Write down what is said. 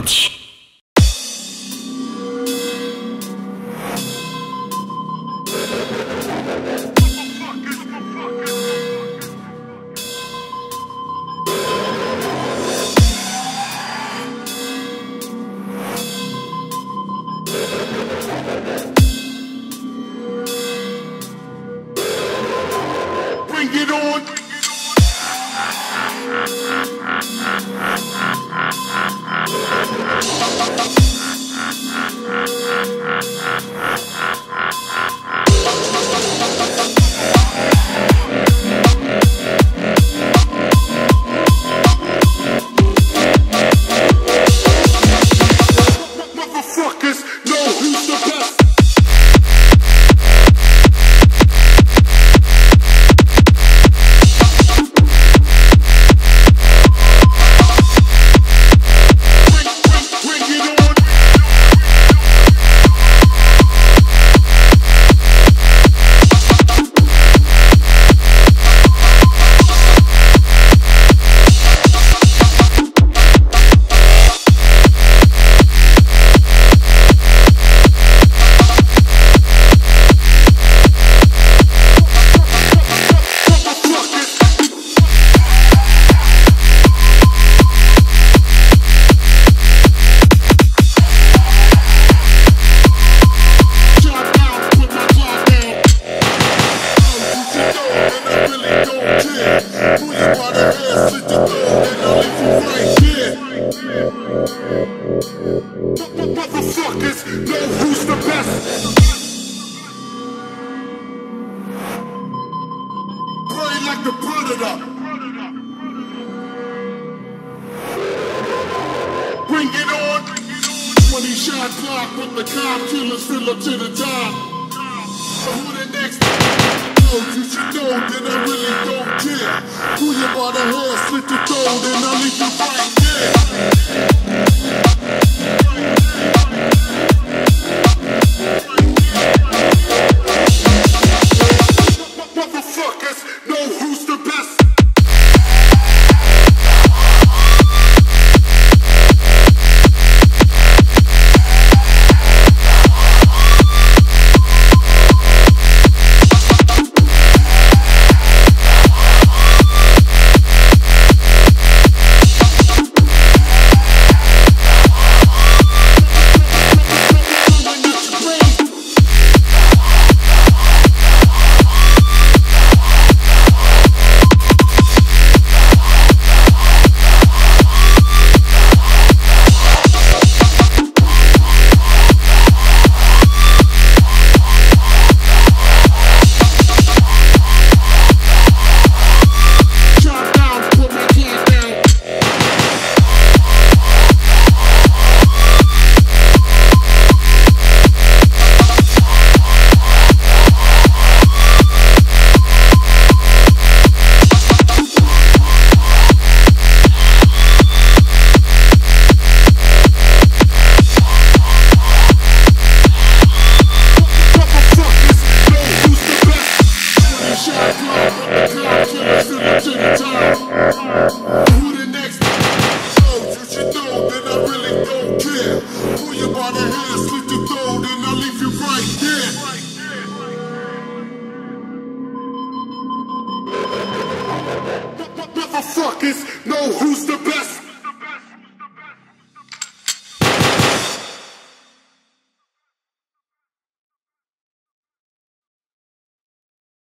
bitch. Bring it on. Motherfuckers know who's the best. Motherfuckers know who's the best. Play like the predator. Bring it on. 20 shot clock with the cop killers fill up to the top. Who the next? No, you should know that I really don't care. Who you by the hair, slit your throat, and I'll leave you right there. Motherfuckers know who's the best. Who the next? Oh, you should know that I really don't care. Pull you by the hair, slit your throat, and I'll leave you right there. Motherfuckers know who's the best.